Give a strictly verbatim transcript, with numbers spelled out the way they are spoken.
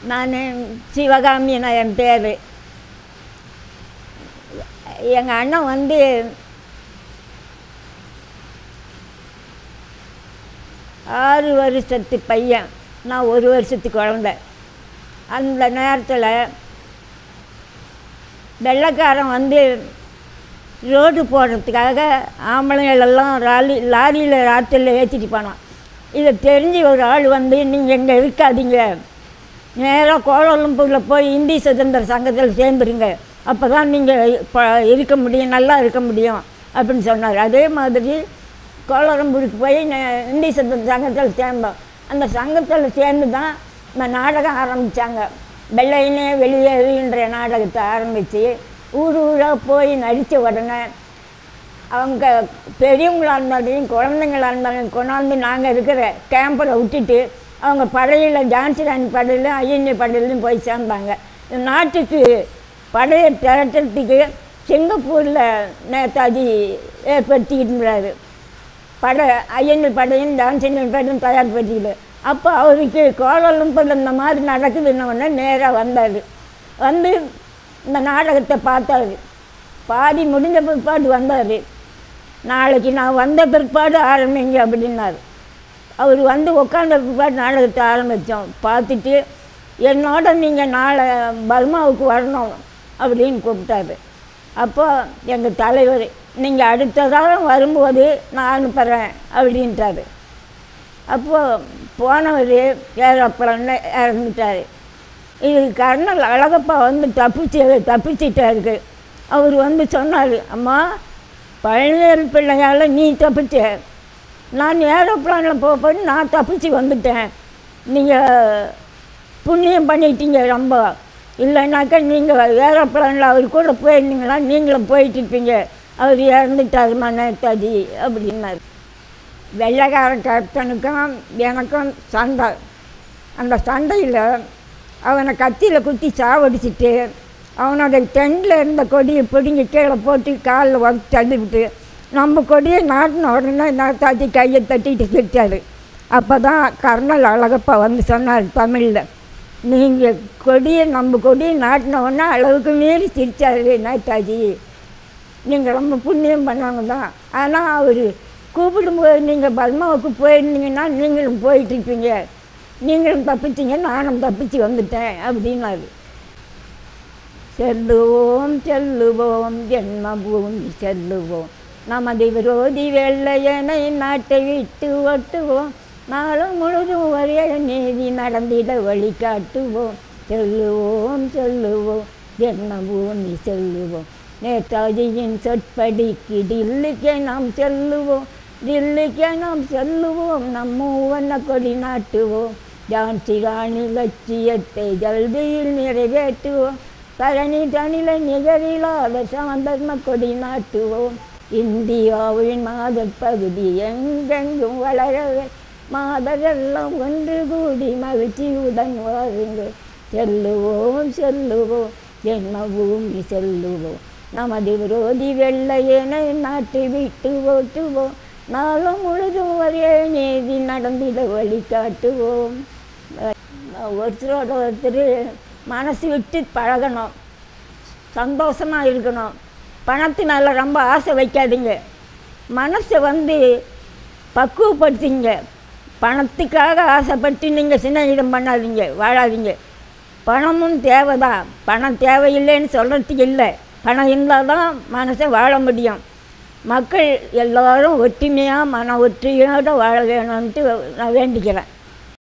நான் சிவகாமி நான் என் பேர். எங்கள் அண்ணன் வந்து ஆறு வருஷத்து பையன், நான் ஒரு வருஷத்து குழந்த. அந்த நேரத்தில் வெள்ளைக்காரன் வந்து ரோடு போடுறதுக்காக ஆம்பளைங்களெல்லாம் ராலி லாரியில் ராத்திரியில் ஏற்றிட்டு போனான். இதை தெரிஞ்சு ஒரு ஆள் வந்து, நீங்கள் எங்கே இருக்காதீங்க, நேராக கோலாலம்பூரில் போய் இந்திய சுதந்திர சங்கத்தில் சேர்ந்துருங்க, அப்போ தான் நீங்கள் இப்போ இருக்க முடியும், நல்லா இருக்க முடியும் அப்படின்னு சொன்னார். அதே மாதிரி கோலாலம்பூருக்கு போய் இந்திய சுதந்திர சங்கத்தில் சேர்ந்தோம். அந்த சங்கத்தில் சேர்ந்து தான் இந்த நாடகம் ஆரம்பித்தாங்க. வெள்ளையினே வெளியேறுகின்ற நாடகத்தை ஆரம்பித்து ஊர் ஊராக போய் நடித்த உடனே அவங்க பெரியவங்களாக இருந்தாலும் குழந்தைங்களாக இருந்தாலும் கொண்டாந்து நாங்கள் இருக்கிற கேம்பில் விட்டுட்டு அவங்க படையில் ஜான்சி ராணி படையில் ஐயன்ய படையிலையும் போய் சேர்ந்தாங்க. நாட்டுக்கு படையை திரட்டுறதுக்கு சிங்கப்பூரில் நேதாஜி ஏற்படுத்திக்கிட்டுறாரு. படை ஐயன்ய படையும் ஜான்சி ராணி படையும் தயார்படுத்திக்கிட்டு. அப்போ அவருக்கு கோலாலம்பூரில் இந்த மாதிரி நடக்குதுன்னொடனே நேராக வந்தார். வந்து இந்த நாடகத்தை பார்த்தாரு. பாதி முடிஞ்ச பிற்பாடு வந்தார். நாளைக்கு நான் வந்த பிற்பாடு ஆரம்பிங்க அப்படின்னாரு. அவர் வந்து உட்காந்த பிற்பாடு நாடகத்தை ஆரம்பித்தோம். பார்த்துட்டு என்னோட நீங்கள் நாளை பர்மாவுக்கு வரணும் அப்படின்னு கூப்பிட்டாரு. அப்போ எங்கள் தலைவர், நீங்கள் அடுத்ததாக வரும்போது நான் அனுப்புகிறேன் அப்படின்ட்டார். அப்போது போனவர் ஏரோப்ளேனில் இறந்துட்டார். இது கர்னல் அழகப்பா வந்து தப்பிச்சு தப்பிச்சிட்டாருக்கு. அவர் வந்து சொன்னார், அம்மா பழனிவேல் பிள்ளையால் நீ தப்பிச்ச, நான் ஏரோப்ளேனில் போய் நான் தப்பிச்சு வந்துட்டேன், நீங்கள் புண்ணியம் பண்ணிட்டீங்க ரொம்ப, இல்லைனாக்கா நீங்கள் ஏரோப்ளேனில் அவர் கூட போயிருந்தீங்களா நீங்களும் போயிட்டு இருப்பீங்க, அவர் இறந்துட்டாருமா நேதாஜி அப்படின்னாரு. வெள்ளைக்கார கேப்டனுக்கும் எனக்கும் சண்டை. அந்த சண்டையில் அவனை கத்தியில் குத்தி சாவடிச்சிட்டு அவனோட டென்ட்டில் இருந்த கொடியை பிடுங்கி கீழே போட்டு காலில் உடச்சி தள்ளிவிட்டு நம்ம கொடியை நாட்டின உடனே நேதாஜி கையை தட்டிட்டு சிரித்தார். அப்போ தான் கர்னல் அழகப்பா வந்து சொன்னார் தமிழில், நீங்கள் கொடியை நம்ம கொடியை நாட்டின உடனே அளவுக்கு மீறி சிரித்தார் நேதாஜி, நீங்கள் ரொம்ப புண்ணியம் பண்ணவங்க தான், ஆனால் அவர் கூப்பிடும்போது நீங்கள் பர்மாவுக்கு போயிருந்தீங்கன்னா நீங்களும் போயிட்டுருப்பீங்க, நீங்களும் தப்பிச்சிங்க, நானும் தப்பிச்சு வந்துட்டேன் அப்படின்னாரு. செல்லுவோம் செல்லுவோம் ஜென்மபூமி செல்லுவோம், நமது விரோதி வெள்ளையனை நாட்டை விட்டு ஒட்டுவோம், நாளும் முழுதும் ஒரே நீதி நடந்திட வழிகாட்டுவோம், செல்லுவோம் செல்லுவோம் ஜென்மபூமி செல்லுவோம், நேதாஜியின் சொற்படிக்கு டில்லிக்கே நாம் செல்லுவோம், டில்லிக்கே நாம் செல்லுவோம், நம்ம மூவண்ண கொடி நாட்டுவோம், ஜான்சி ராணி லட்சியத்தை ஜல்தியில் நிறைவேற்றுவோம், தரணி தனில நிகரில்லாத சமதர்ம கொடி நாட்டுவோம், இந்தியாவின் மாதர் பகுதி எங்கெங்கும் வளரவே மாதரெல்லாம் ஒன்று கூடி மகிழ்ச்சியுடன் வாருங்கள், செல்லுவோம் செல்லுவோம் ஜென்மபூமி செல்லுவோம், நமது விரோதி வெள்ளையனை நாட்டை விட்டு ஓட்டுவோம், நாளும் முழுதும் ஒரே நீதி நடந்திட வழிகாட்டுவோம். ஒருத்தரோட ஒருத்தர் மனசு விட்டு பழகணும், சந்தோஷமாக இருக்கணும், பணத்தினால ரொம்ப ஆசை வைக்காதீங்க, மனசை வந்து பக்குவப்படுத்திங்க, பணத்துக்காக ஆசைப்பட்டு நீங்கள் சிநேகிதம் பண்ணாதீங்க, வாழாதீங்க. பணமும் தேவை தான், பணம் தேவையில்லைன்னு சொல்கிறதுக்கு இல்லை, பணம் இருந்தால் தான் மனசை வாழ முடியும். மக்கள் எல்லோரும் ஒற்றுமையாக மன ஒற்றுமையோடு வாழ வேணும்ன்ட்டு நான் வேண்டிக்கிறேன்.